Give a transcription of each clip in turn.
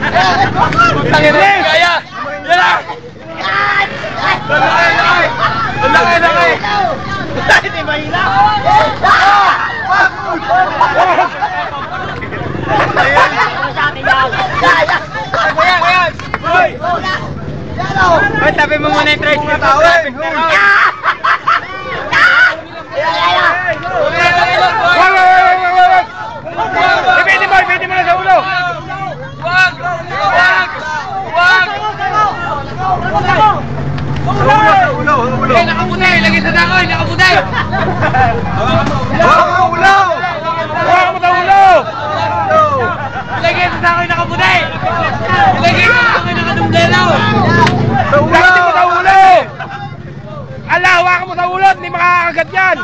Tangin! Kaya! Yan na! Ang laki! Hindi mahina! Ayan! Hoy! Hoy, tabi mo muna yung tricycle tao eh! Pwede mo na sa ulo! Wag! Ulo! Nakapuday! Lagi sa dako! Nakapuday! Ulo! Huwag mo sa ulo! Lagi sa dako! Nakapuday! Lagi sa dako! Nakadumbleraw! Lagi mo sa ulo! Ala! Hawakan mo sa ulo! Hindi makakagat yan!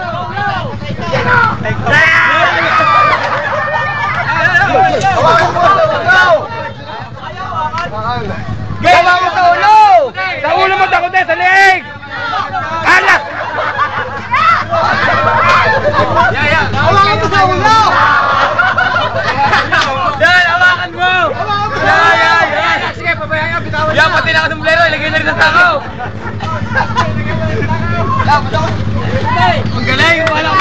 Gawa mo sa ulo! Sa ulo mo takot eh! Sa leeg! Alak! Hawakan mo sa ulo! Yan! Hawakan mo! Yan! Sige, pabayaan ka! Bitawan na! Yan! Pati na kasumblero! Ilagay na rin ng takaw! Ang galing! Wala